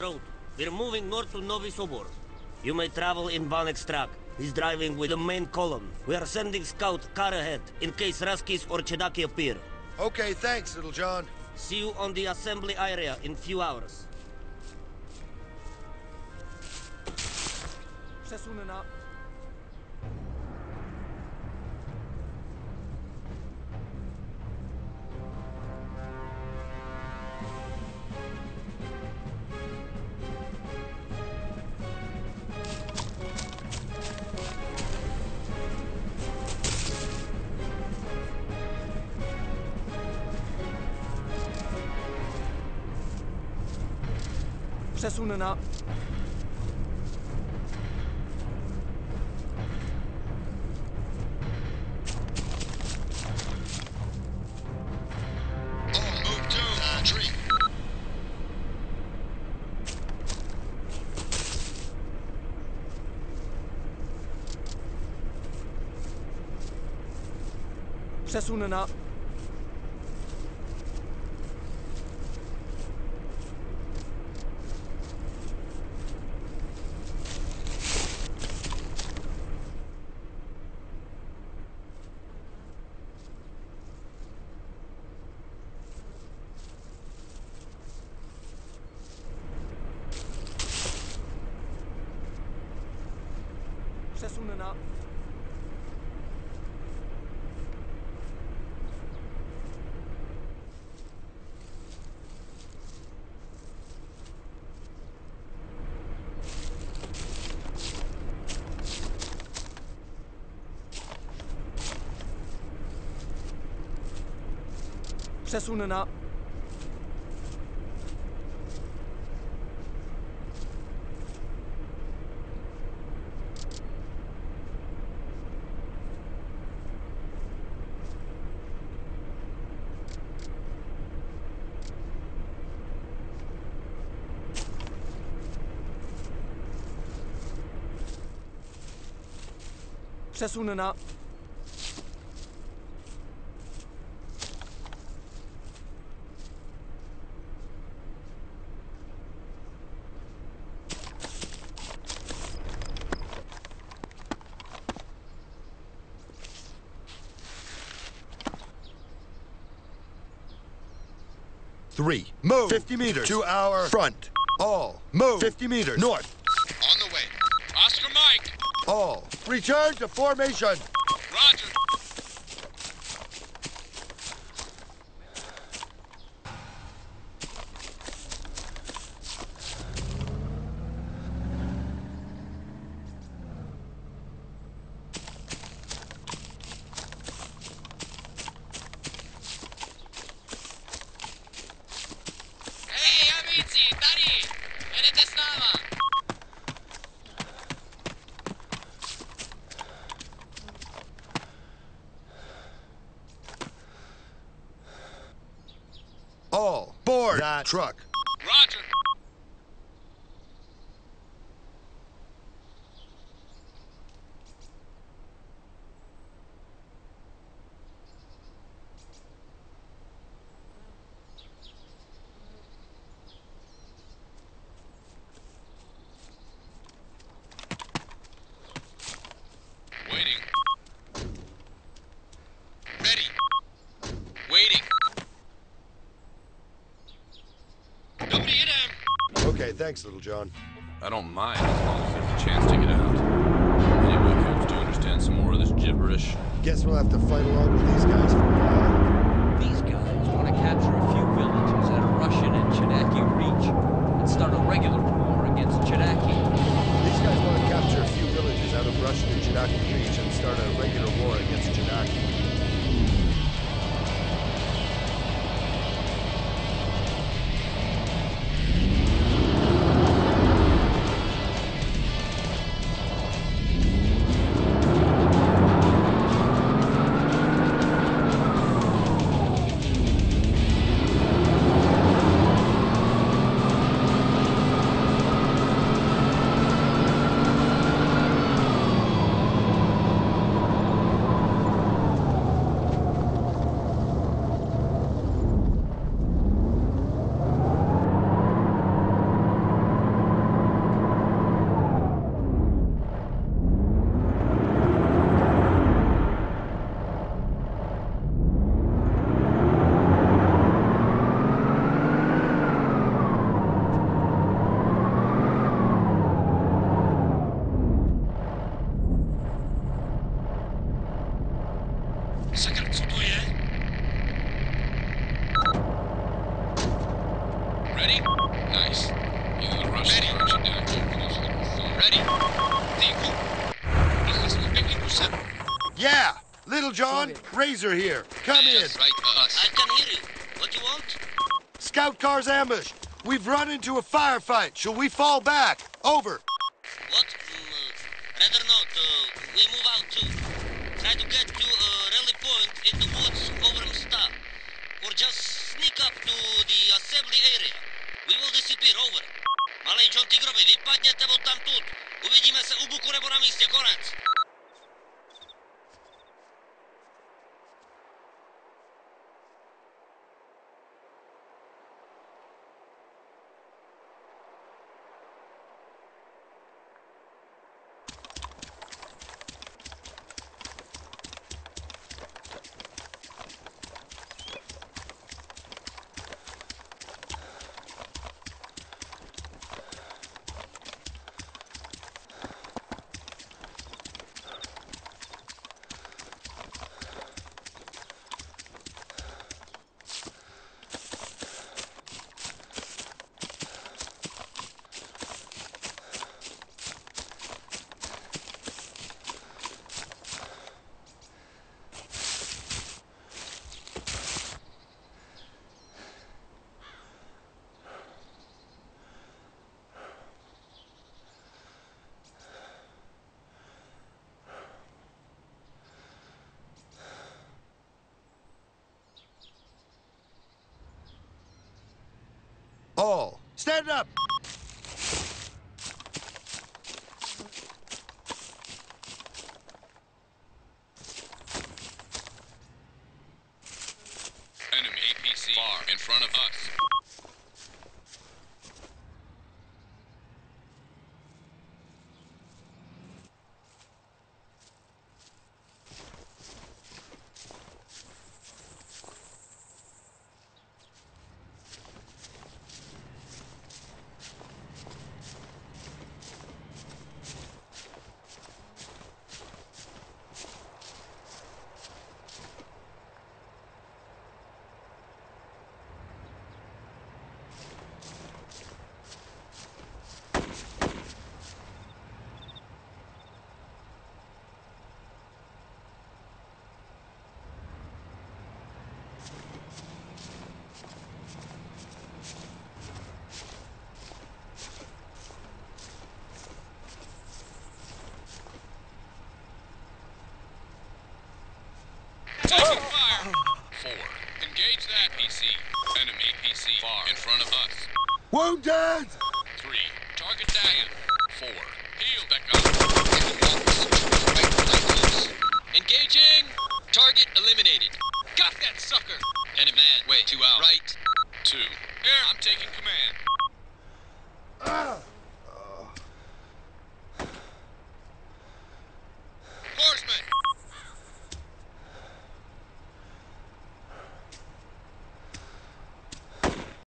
road. We're moving north to Novi Sobor. You may travel in Vanek's truck. He's driving with the main column. We are sending scout car ahead in case Raskis or Chedaki appear. Okay, thanks, Little John. See you on the assembly area in few hours. Przesunę. Przesunę. Przesunę. Przesunę. Przesunę. Three. Move. 50 meters. To our front. All. Move. 50 meters. North. On the way. Oscar Mike. All. Return to formation. Roger. All. Board that truck. Roger. Waiting. Ready. Waiting. Nobody hit him. Okay, thanks, Little John. I don't mind as long as there's a chance to get out. Anyone hopes to understand some more of this gibberish? Guess we'll have to fight along with these guys for a while. These guys want to capture a few villages out of Russian and Chenaki Reach and start a regular war against Chenaki. These guys want to capture a few villages out of Russian and Chenaki Reach and start a regular war against Chenaki. Yeah, Little John, Razor here. Come in. Just right us. I can hear you. What you want? Scout car's ambushed. We've run into a firefight. Shall we fall back? Over. What? Rather not. We move out too. Try to get to rally point in the woods over Msta. Or just sneak up to the assembly area. We will disappear, over. Malej John Tigrovi, vypadněte od tamtud. Uvidíme se u buku nebo na místě, konec. All. Stand up. Enemy APC far in front of us. Taking fire. 4. Engage that PC. Enemy PC far in front of us. Wounded! 3. Target down. 4. Heal back up. Engaging! Target eliminated. Got that sucker! Enemy man, wait, 2 out. Right. 2. Here, I'm taking command.